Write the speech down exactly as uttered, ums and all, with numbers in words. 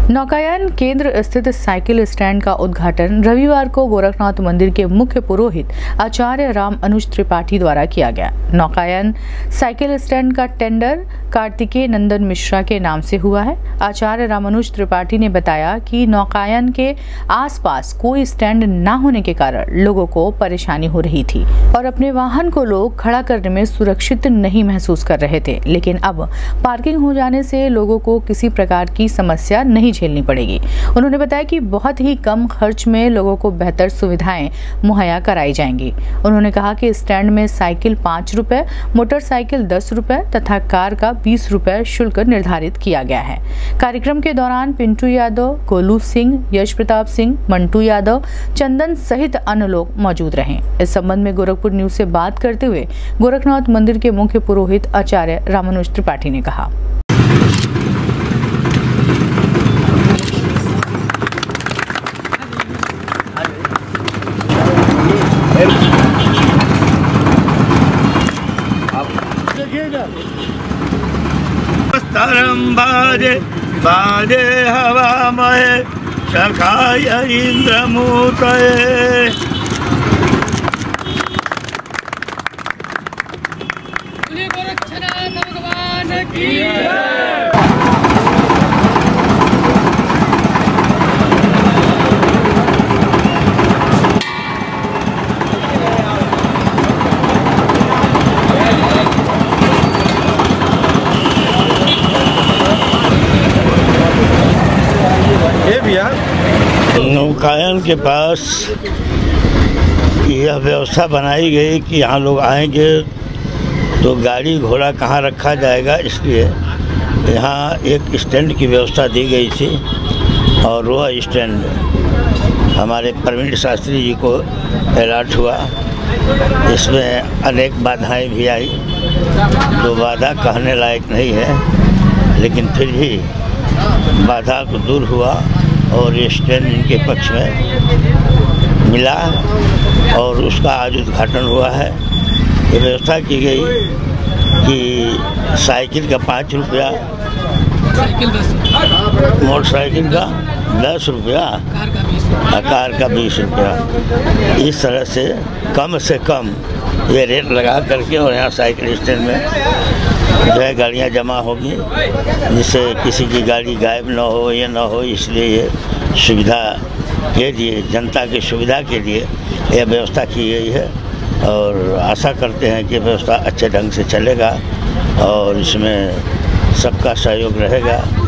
नौकायन केंद्र स्थित साइकिल स्टैंड का उद्घाटन रविवार को गोरखनाथ मंदिर के मुख्य पुरोहित आचार्य राम अनुज त्रिपाठी द्वारा किया गया। नौकायन साइकिल स्टैंड का टेंडर कार्तिकेय नंदन मिश्रा के नाम से हुआ है। आचार्य रामानुज त्रिपाठी ने बताया कि नौकायन के आसपास कोई स्टैंड न होने के कारण लोगों को परेशानी हो रही थी और अपने वाहन को लोग खड़ा करने में सुरक्षित नहीं महसूस कर रहे थे, लेकिन अब पार्किंग हो जाने से लोगों को किसी प्रकार की समस्या नहीं झेलनी पड़ेगी। उन्होंने बताया कि बहुत ही कम खर्च में लोगों को बेहतर सुविधाएं मुहैया कराई जाएंगी। उन्होंने कहा कि स्टैंड में साइकिल पाँच रुपए, मोटरसाइकिल दस रुपए तथा कार का बीस रुपए शुल्क निर्धारित किया गया है। कार्यक्रम के दौरान पिंटू यादव, गोलू सिंह, यश प्रताप सिंह, मंटू यादव, चंदन सहित अन्य लोग मौजूद रहे। इस संबंध में गोरखपुर न्यूज से बात करते हुए गोरखनाथ मंदिर के मुख्य पुरोहित आचार्य रामानुज त्रिपाठी ने कहा। तरम बाजे बाजे हवा महे सखाय इंद्रमूतये। गोरक्षनाथ भगवान की जय। नौकायन के पास यह व्यवस्था बनाई गई कि यहाँ लोग आएंगे तो गाड़ी घोड़ा कहाँ रखा जाएगा, इसलिए यहाँ एक स्टैंड की व्यवस्था दी गई थी और वह स्टैंड हमारे प्रवीण शास्त्री जी को अलॉट हुआ। इसमें अनेक बाधाएं भी आई, तो बाधा कहने लायक नहीं है, लेकिन फिर भी बाधा को दूर हुआ और ये स्टैंड इनके पक्ष में मिला और उसका आज उद्घाटन हुआ है। ये व्यवस्था की गई कि साइकिल का पाँच रुपया, मोटरसाइकिल का दस रुपया, कार का बीस रुपया, इस तरह से कम से कम ये रेट लगा करके और यहाँ साइकिल स्टैंड में जो है गाड़ियाँ जमा होगी, जिससे किसी की गाड़ी गायब ना हो या ना हो। इसलिए ये सुविधा के लिए, जनता की सुविधा के लिए यह व्यवस्था की गई है और आशा करते हैं कि व्यवस्था अच्छे ढंग से चलेगा और इसमें सबका सहयोग रहेगा।